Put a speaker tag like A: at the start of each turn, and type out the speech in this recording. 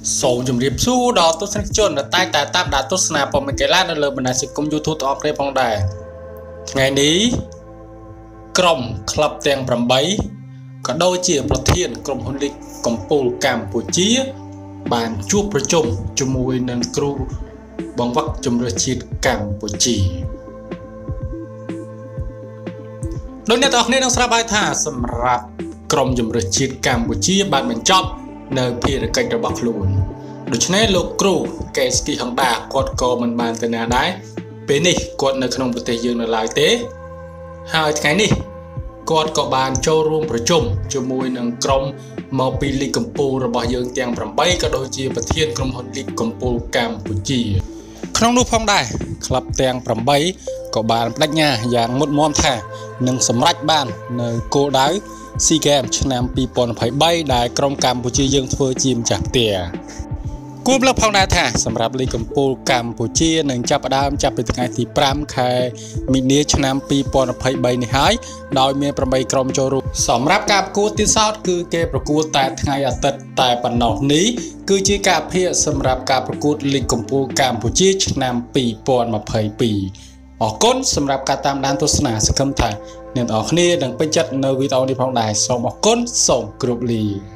A: Số chấm điểm số đó tốt sinh chuẩn là tai tài tạp đã tốt snap vào mình cái lát là mình đã sẽ công YouTube top đây phong đài ngày níក្រុម club ទាំង 8 ក៏ដូចជាប្រធានក្រុមហ៊ុនលីកកំពូលកម្ពុជាបានជួបប្រជុំជាមួយនឹងគ្រូបង្វឹកជម្រើសជាតិកម្ពុជាដោយអ្នកទាំងអស់គ្នានឹងស្រាប់ហើយថាសម្រាប់ក្រុមជម្រើសជាតិកម្ពុជាបានបញ្ចប់នៅភារកិច្ចរបស់ខ្លួនដូច្នេះលោកគ្រូកេស្គីហុងដាគាត់ក៏មិនបានទៅណាដែរពេលនេះគាត់នៅក្នុងប្រទេសយើងនៅឡើយទេហើយថ្ងៃនេះគាត់ក៏បានចូលរួមប្រជុំជាមួយនឹងក្រុមមកពីលីកកំពូលរបស់យើងទាំង8ក៏ដូចជាប្រធានក្រុមហ៊ុនលីកកំពូលកម្ពុជាក្នុងនោះផងដែរក្លឹបទាំង8ក៏បានបដិញ្ញាយ៉ាងមុតមមថានឹងសម្រេចបាននៅគោលដៅ SEA Games ឆ្នាំ2023ដែលក្រុមកម្ពុជាយើងធ្វើជាម្ចាស់ផ្ទះគួរលើកផងដែរថាសម្រាប់លីកកំពូលកម្ពុជានឹងចាប់ផ្ដើមចាប់ពីថ្ងៃទី5ខែមីនាឆ្នាំ2023នេះហើយដោយមាន8ក្រុមចូលរួមសម្រាប់ការប្រកួតទីសោតគឺគេប្រកួតតែថ្ងៃអាទិត្យតែប៉ុណ្ណោះនេះគឺជាការភាគសម្រាប់ការប្រកួតលីកកំពូលកម្ពុជាឆ្នាំ2022អរគុណសម្រាប់ការតាមដានទស្សនាសង្ឃឹមថាអ្នកនរគ្នានឹងពេញចិត្តនៅវីដេអូនេះផងដែរសូមអរគុណសូមគោរពលា